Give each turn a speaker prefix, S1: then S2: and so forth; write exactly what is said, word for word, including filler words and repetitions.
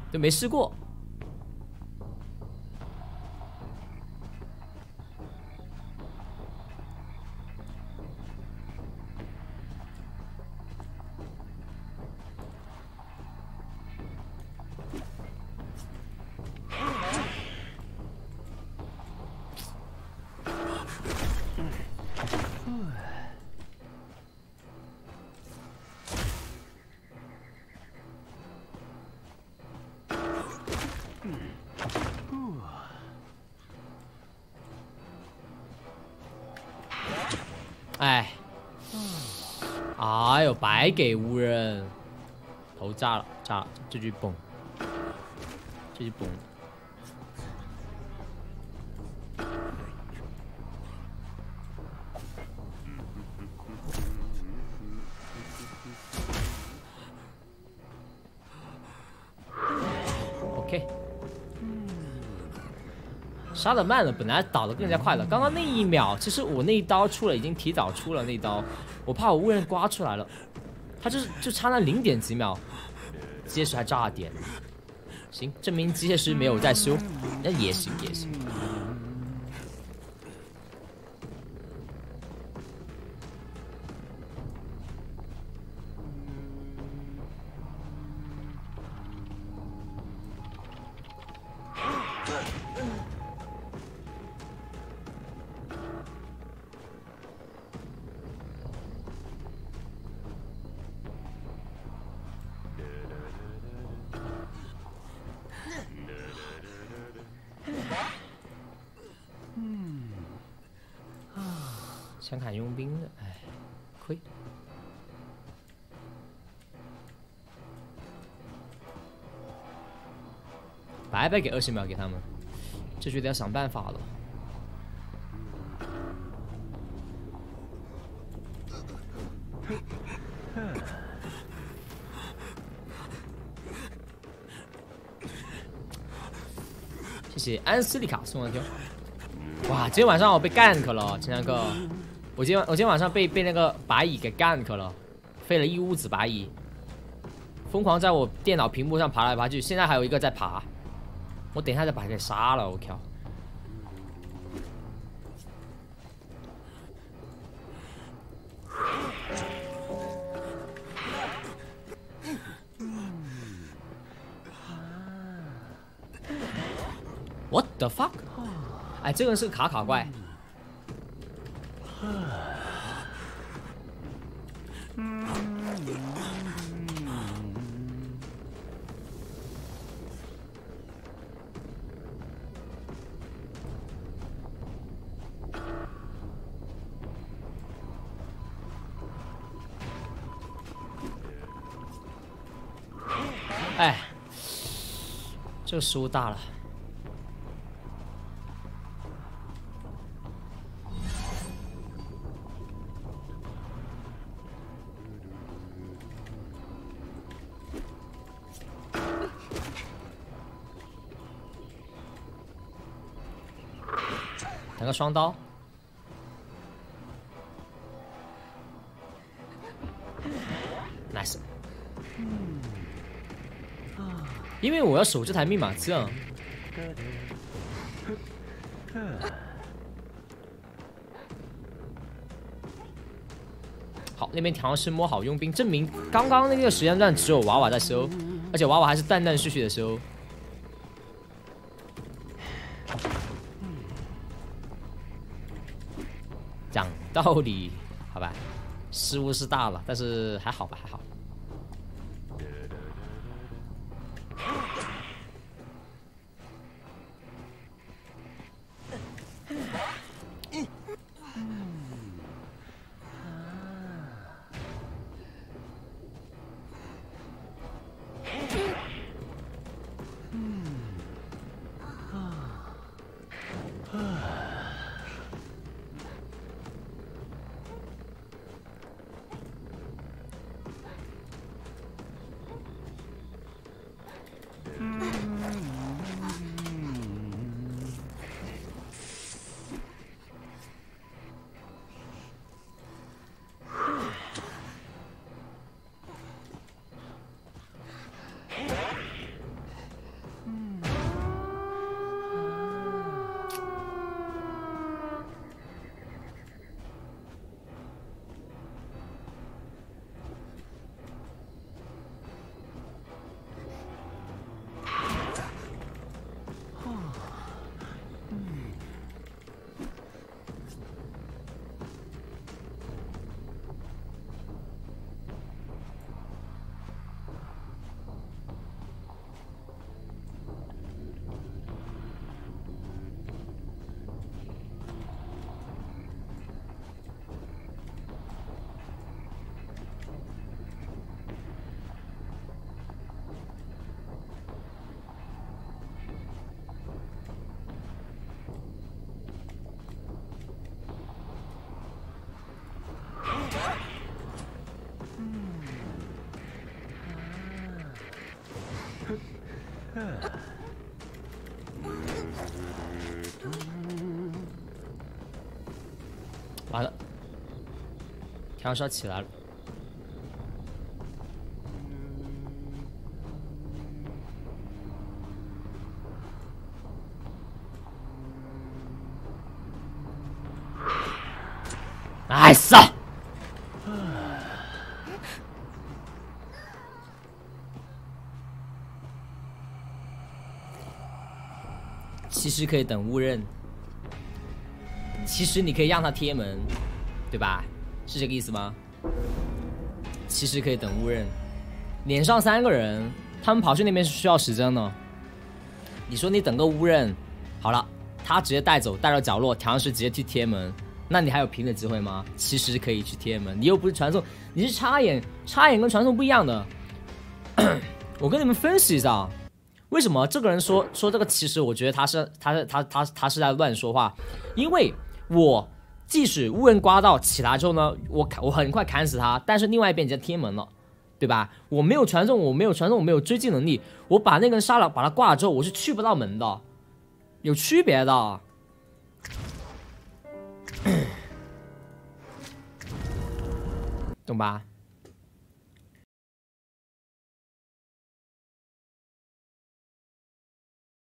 S1: 都没试过。哎，哎呦，白给无人，头炸了，炸了，这局崩，这局崩。OK， 杀的慢了，本来倒的更加快了。刚刚那一秒，其实我那一刀出了，已经提早出了那一刀，我怕我误认刮出来了，他就是就差那零点几秒，机械师还炸点。行，证明机械师没有在修，那也行也行。想砍佣兵的，哎，亏。白白给二十秒给他们，这局得要想办法了。谢谢安斯利卡送的 Q。哇，今天晚上我被 gank 了，陈强哥，我今天我今天晚上被被那个白蚁给 gank 了，飞了一屋子白蚁，疯狂在我电脑屏幕上爬来爬去，现在还有一个在爬，我等一下再把它给杀了，我靠！ What the fuck？ 哎，这个人是个卡卡怪。哎，这个失误大了。 来个双刀 ，nice。因为我要守这台密码枪。好，那边调试摸好佣兵，证明刚刚那个时间段只有娃娃在修，而且娃娃还是断断续续的修。 讲道理，好吧，失误是大了，但是还好吧，还好。 完了，天上起来了。哎操！其实可以等误认，其实你可以让他贴门，对吧？是这个意思吗？其实可以等误认，连上三个人，他们跑去那边是需要时间的。你说你等个误认，好了，他直接带走，带到角落，调香师直接去贴门，那你还有平的机会吗？其实可以去贴门，你又不是传送，你是插眼，插眼跟传送不一样的。我跟你们分析一下。为什么这个人说说这个？其实我觉得他是他是他他他是在乱说话，因为我即使误认刮到起来之后呢，我我很快砍死他，但是另外一边已经贴门了，对吧？我没有传送，我没有传送，我没有追击能力，我把那个人杀了，把他挂了之后，我是去不到门的，有区别的，懂吧？